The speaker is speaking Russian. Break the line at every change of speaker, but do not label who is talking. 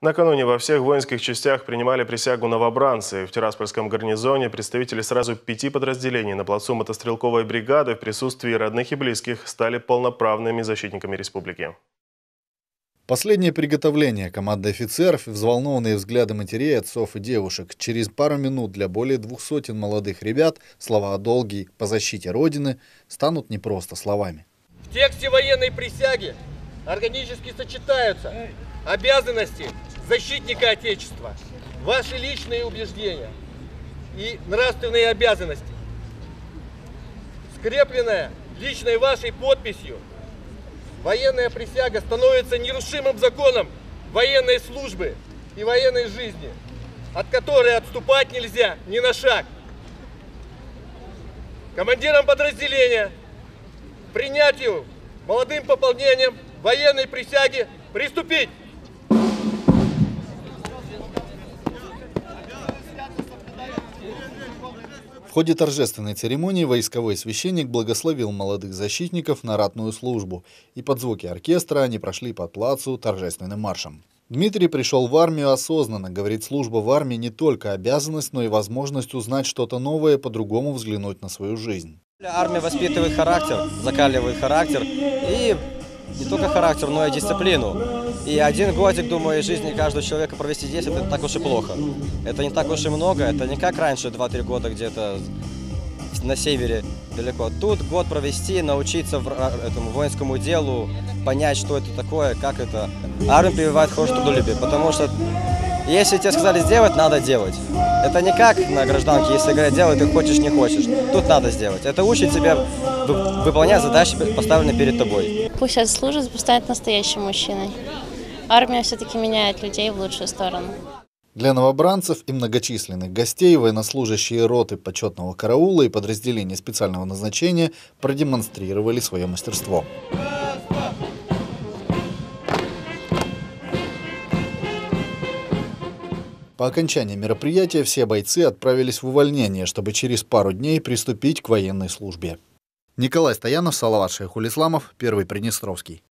Накануне во всех воинских частях принимали присягу новобранцы. В Тираспольском гарнизоне представители сразу 5 подразделений на плацу мотострелковой бригады в присутствии родных и близких стали полноправными защитниками республики.
Последнее приготовление команды офицеров и взволнованные взгляды матерей, отцов и девушек. Через пару минут для более 200 молодых ребят слова о долге по защите Родины станут не просто словами.
В тексте военной присяги органически сочетаются обязанности защитника Отечества, ваши личные убеждения и нравственные обязанности. Скрепленная личной вашей подписью, военная присяга становится нерушимым законом военной службы и военной жизни, от которой отступать нельзя ни на шаг. Командирам подразделения принятию молодым пополнением военной присяги приступить.
В ходе торжественной церемонии войсковой священник благословил молодых защитников на ратную службу, и под звуки оркестра они прошли по плацу торжественным маршем. Дмитрий пришел в армию осознанно. Говорит, служба в армии не только обязанность, но и возможность узнать что-то новое, по-другому взглянуть на свою жизнь.
Армия воспитывает характер, закаливает характер, и не только характер, но и дисциплину. И 1 годик, думаю, жизни каждого человека провести здесь, это так уж и плохо. Это не так уж и много, это не как раньше 2-3 года где-то на севере далеко. Тут год провести, научиться этому воинскому делу, понять, что это такое, как это. Армия прививает хорошее трудолюбие, потому что если тебе сказали сделать, надо делать. Это не как на гражданке, если говорят, делай, ты хочешь, не хочешь. Тут надо сделать. Это учит тебя выполнять задачи, поставленные перед тобой.
Пусть отслужит, пусть станет настоящим мужчиной. Армия все-таки меняет людей в лучшую сторону.
Для новобранцев и многочисленных гостей военнослужащие роты почетного караула и подразделения специального назначения продемонстрировали свое мастерство. По окончании мероприятия все бойцы отправились в увольнение, чтобы через пару дней приступить к военной службе. Николай Стоянов, Салават Шайхулисламов, Первый Приднестровский.